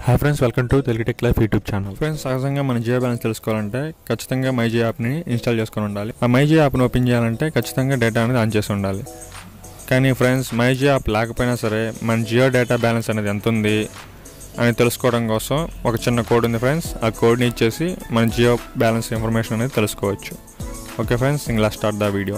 Hi friends, welcome to Telugu tech life YouTube channel. Friends, సహజంగా మన Jio balance తెలుసుకోవాలంటే ఖచ్చితంగా మై జియో యాప్ని ఇన్స్టాల్ చేసుకొని ఉండాలి. ఆ మై జియో యాప్ని ఓపెన్ చేయాలంటే ఖచ్చితంగా డేటా అనేది ఆన్ చేసి ఉండాలి. కానీ ఫ్రెండ్స్, మై జియో యాప్ లేకపోయినా సరే మన జియో డేటా బ్యాలెన్స్ అనేది ఎంత ఉంది అని తెలుసుకోవడం కోసం ఒక చిన్న కోడ్ ఉంది ఫ్రెండ్స్. ఆ కోడ్ని ఇచ్చేసి మన జియో బ్యాలెన్స్ ఇన్ఫర్మేషన్ అనేది తెలుసుకోవచ్చు. ఓకే ఫ్రెండ్స్, ఇంగ్లా start the video.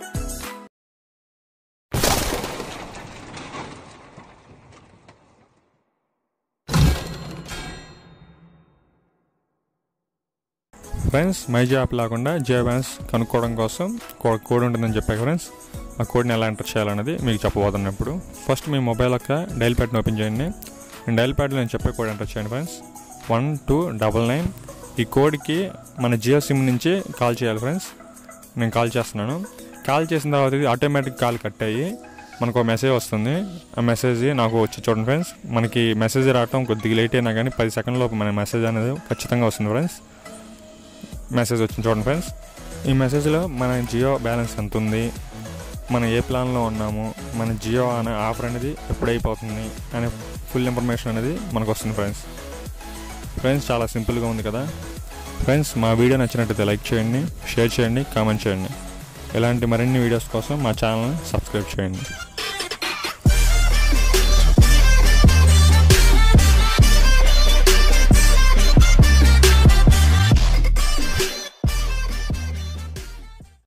Friends, my Jio app లేకుండా జియో బ్యాలెన్స్ కనుక్కోవడం కోసం కోడ్ ఉంటుందని చెప్పాక ఫ్రెండ్స్, ఆ కోడ్ని ఎలా ఎంటర్ చేయాలనేది మీకు చెప్పబోతున్నప్పుడు ఫస్ట్ మీ మొబైల్ యొక్క డైల్ ప్యాడ్ని ఓపెన్ చేయండి. డైల్ ప్యాడ్లో నేను చెప్పే కోడ్ ఎంటర్ చేయండి ఫ్రెండ్స్, 1299. ఈ కోడ్కి మన జియో సిమ్ నుంచి కాల్ చేయాలి ఫ్రెండ్స్. నేను కాల్ చేస్తున్నాను. కాల్ చేసిన తర్వాత ఇది ఆటోమేటిక్ కాల్ కట్ అయ్యి మనకు ఒక మెసేజ్ వస్తుంది. ఆ మెసేజ్ నాకు వచ్చి చూడండి ఫ్రెండ్స్. మనకి మెసేజ్ రావడం కొద్దిగా లేట్ అయినా కానీ 10 సెకండ్లోపు మన మెసేజ్ అనేది ఖచ్చితంగా వస్తుంది ఫ్రెండ్స్. మెసేజ్ వచ్చింది చూడండి ఫ్రెండ్స్. ఈ మెసేజ్లో మన జియో బ్యాలెన్స్ ఎంత ఉంది, మనం ఏ ప్లాన్లో ఉన్నాము, మన జియో అనే ఆఫర్ అనేది ఎప్పుడైపోతుంది అనే ఫుల్ ఇన్ఫర్మేషన్ అనేది మనకు వస్తుంది ఫ్రెండ్స్. చాలా సింపుల్గా ఉంది కదా ఫ్రెండ్స్. మా వీడియో నచ్చినట్టయితే లైక్ చేయండి, షేర్ చేయండి, కామెంట్ చేయండి. ఇలాంటి మరిన్ని వీడియోస్ కోసం మా ఛానల్ని సబ్స్క్రైబ్ చేయండి.